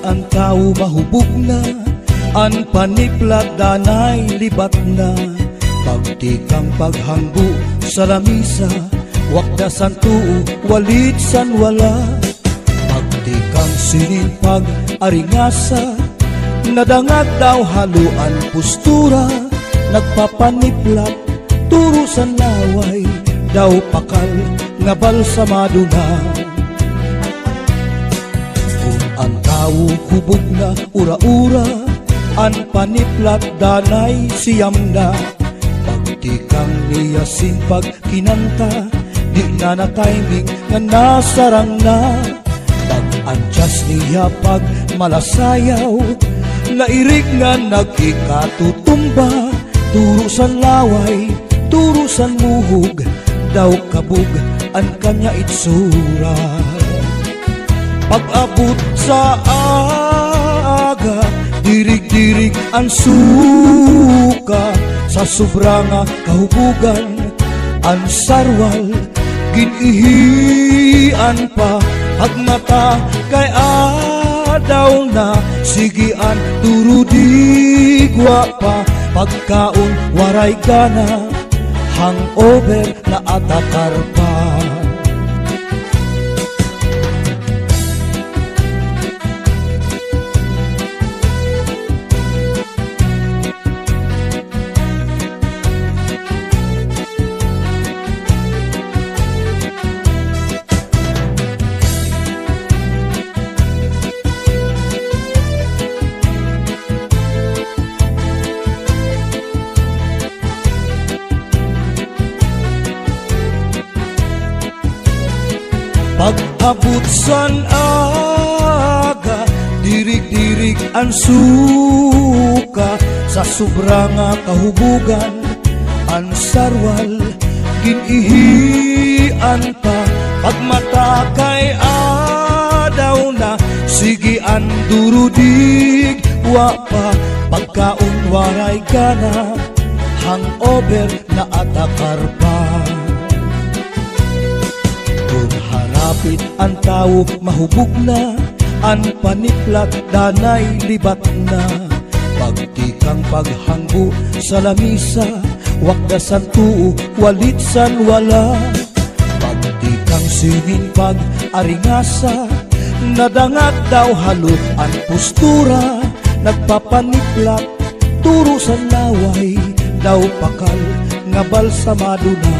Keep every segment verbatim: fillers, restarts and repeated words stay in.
ang tao mahubog na, an paniplat danay libat na. Pagtikang paghangbu sa lamisa, wakda san tuo, walit san wala. Pagtikang sinin pag-aringasa, nadangag daw haluan postura. Nagpapaniplat, turo sa laway, daw pakal nga balsamado na. Kung ang tao hubog na ura-ura, an paniplat danay siyam na. Pagtikang niya simpag kinanta, di na na timing nga nasarang na. Pag-adjust niya pag malasayaw, nairig nga nagikatutumba. Turo san laway, turo san muhug, daw kabug an kanya itsura. Pag-abot sa aga, dirig-dirig ang suka. Sa sobra nga kahubugan, ang sarwal ginihian pa. Pagmata kay adaw na, sigian turo digwa pa. Pagkaon waray gana, hangover na atakar pa. Pag-abot san aga, dirig-dirig ang suka. Sa sobra nga kahubugan, ang sarwal ginihian pa. Pagmata kay adaw na, sigian durudig wa pa. Pagkaon waray gana, hangover na atakar pa. Harapit ang tao mahubog na, an paniplat danay libat na. Pagtikang paghangbu sa lamisa, wakda san tuo, walit san wala. Pagtikang sinin pag-aringasa, nadangag daw haluan postura. Nagpapaniplat, turo sa laway, daw pakal nga balsamado na.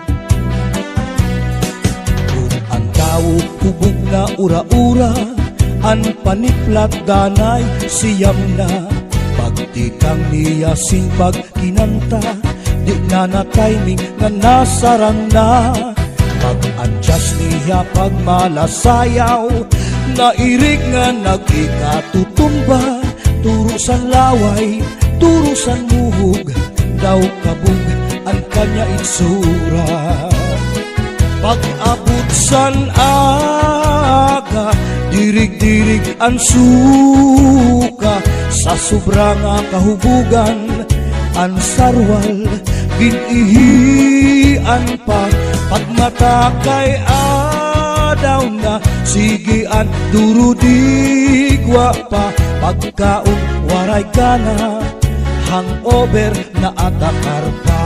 Hubog na ura-ura, an paniplat danay siyam na. Pagtikang niya simpag kinanta, di na na timing nga nasarang na. Pag-adjust niya pag malasayaw, nairig nga nagikatutumba. Turo san laway, turo san muhug, daw kabug ang kanya itsura. Pag-abot san aga, dirig-dirig ang suka. Sa sobra nga kahubugan, ang sarwal ginihian pa. Pagmata kay adaw na, sigian durudigwa pa. Pagkaon waray gana, hangover na atakar pa.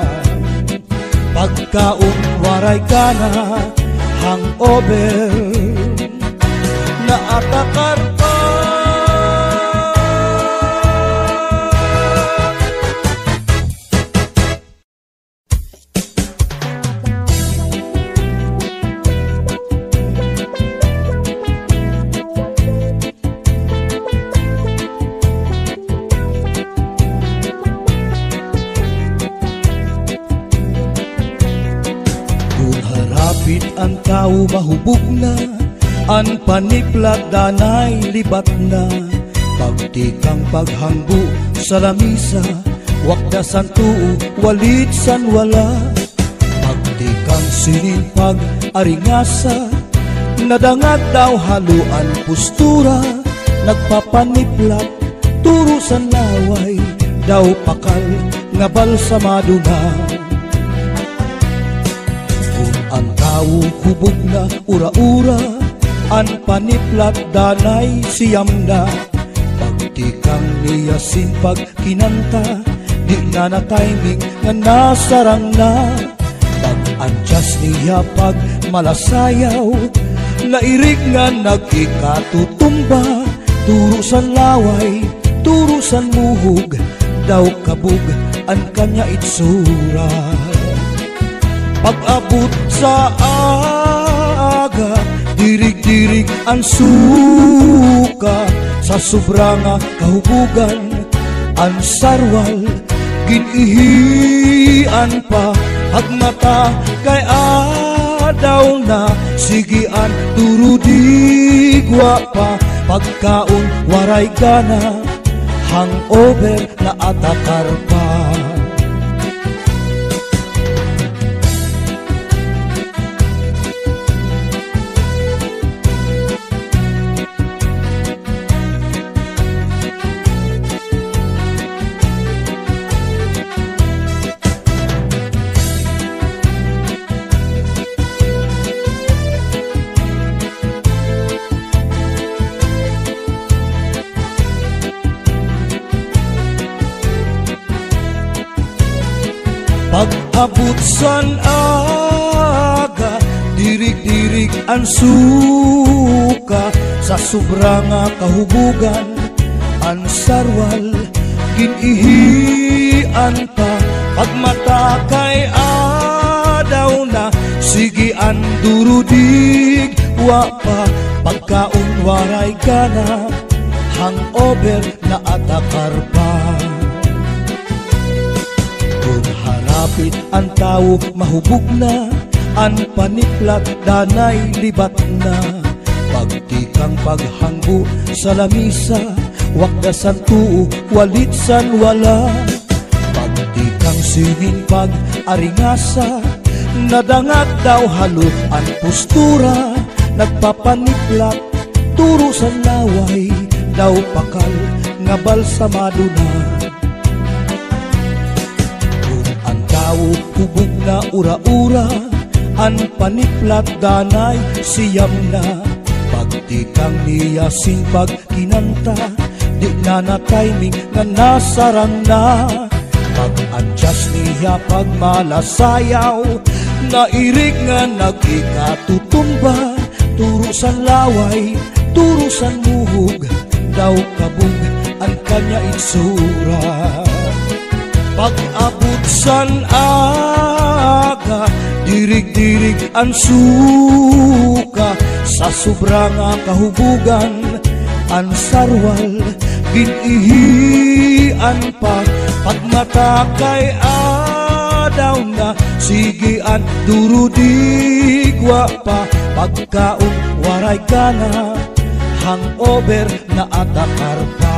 Pagkaon waray gana, hangover na atakar pa. Ang tao mahubog na, an paniplat danay libat na. Pagtikang paghangbu sa lamisa, wakda san tuo, walit san wala. Pagtikang sinin pag-aringasa, nadangag daw haluan postura. Nagpapaniplat, turo sa laway, daw pakal nga balsamado na. Ang tao hubog na ura-ura, an paniplat danay siyam na. Pagtikang niya sinpag kinanta, di na na timing nga nasarang na. Pag-adjust niya pag malasayaw, nairig nga nagikatutumba. Turusan laway, turusan muhug, daw kabug an kanya itsura. Pag-abot sa aga, dirig-dirig ang suka. Sa sobra nga kahubugan, ang sarwal ginihian pa. Pagmata kay adaw na, sigian turudigwa pa. Pagkaon waray gana, hangover na atakar pa. Pag-abot san aga, dirig-dirig ang suka. Sa sobra nga kahubugan, ang sarwal ginihian pa. Pagmata kay adaw na, sigian durudig wa pa. Pagkaon waray gana, hangover na atakar pa. Harapit ang tao mahubog na, ang paniplat danay libat na. Pagtikang paghanggo sa lamisa, wakdasan tuo walit san wala. Pagtikang singin pag aringasa, nadangat daw halo ang postura. Nagpapaniplat turo sa laway, daw pakal nga balsamado na. Hubog na ura-ura, an paniplat danay siyam na. Pagtikang niya sinpag kinanta, di na na timing nga nasarang na. Pag-adjust niya pag malasayaw, nairig nga nagikatutumba. Turusan laway, turusan muhug, daw kabug ang kanya itsura. Pag-abot san aga, dirig-dirig ang suka. Sa sobra nga kahubugan, ang sarwal ginihian pa. Pagmata kay adaw na, sigian durudigwa pa. Pagkaon waray gana, hangover na atakar pa.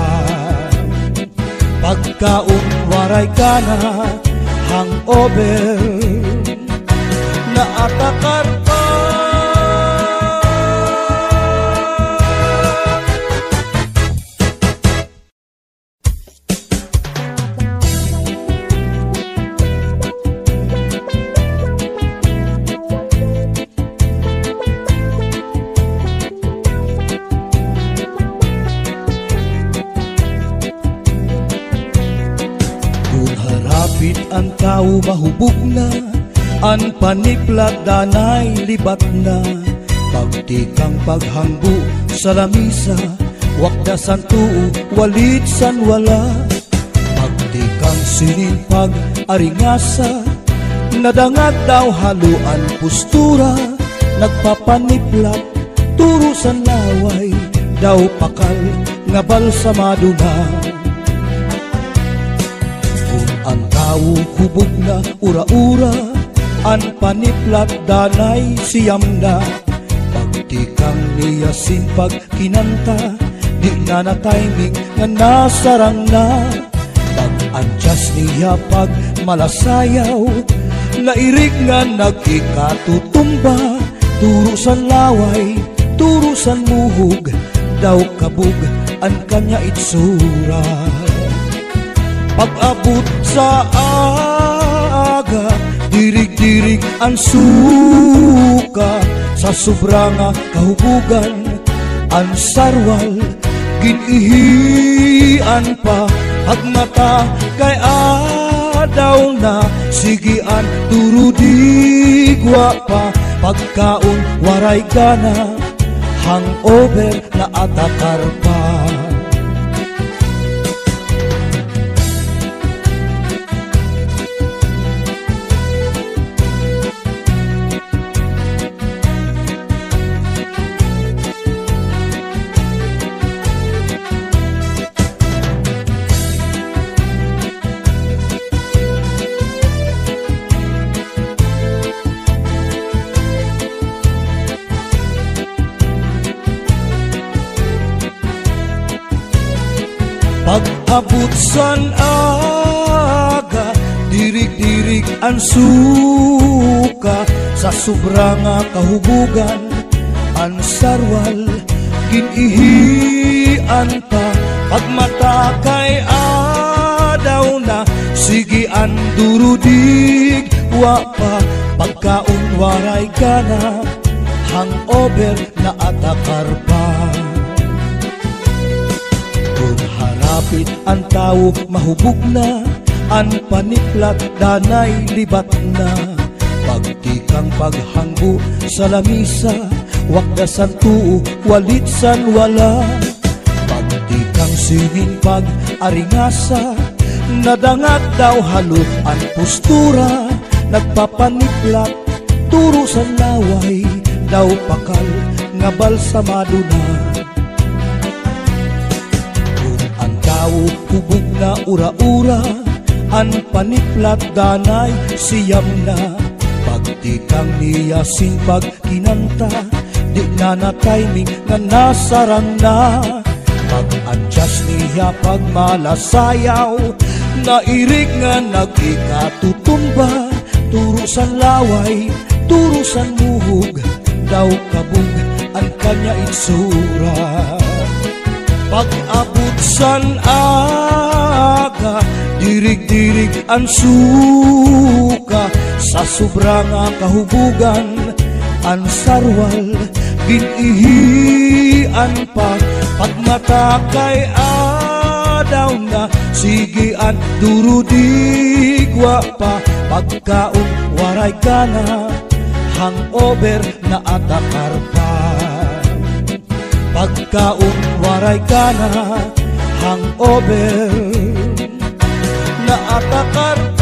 Pagkaon waray gana, hangover na atakar pa. Harapit ang tao mahubog na, ang paniplat danay libat na. Pagtikang paghanggo sa lamisa, wakdasan tuo walit san wala. Pagtikang sinin pag aringasa, nadangat daw haluan postura. Nagpapaniplat turusan laway, daw pakal nga balsamado na. Ang tao hubog na ura-ura, ang paniplat danay siyam na. Pagtikang niya sinpag kinanta, di na na timing nga nasarang na. Pag-adjust niya pag malasayaw, nairig nga nagikatutumba. Turusan laway, turusan muhug, daw kabug ang kanya itsura. Pag-abot sa aga, dirig-dirig ang suka. sa sobra nga kahubugan. Ang sarwal ginihian pa, agmata kay adaw na, sigian turudigwa pa. Pagkaon waray gana, hangover na atakar pa. Pag-abot san aga, dirig-dirig ang suka, sa sobra nga kahubugan. Ang sarwal ginihian pa, pagmata kay adaw na, sigian durudig wa pa. Pagkaon waray gana, hangover na atakar pa. Harapit ang tao mahubog na, ang paniplat danay libat na. Pagtikang paghanggo sa lamisa, wakdasan tuo walit san wala. Pagtikang singin pag-aringasa, nadangat daw halo ang postura. Nagpapaniplat turo sa laway, daw pakal nga balsamado na. Hubog na ura-ura, ang paniplat danay siyam na. Pagtikang niya simpag kinanta, di na na timing nga nasarang na. Pag-adjust niya pagmalasayaw, nairig nga nag-ikatutumba. Turusan laway, turusan muhog, daw kabog ang kanya itsura. Pag-abot san aga, dirig-dirig ang suka, sa sobra nga kahubugan. Ang sarwal ginihian pa, pagmata kay adaw na, sigian durudigwa pa. Pagkaon waray gana, hangover na atakar pa. Pagkaon waray gana, hangover na atakar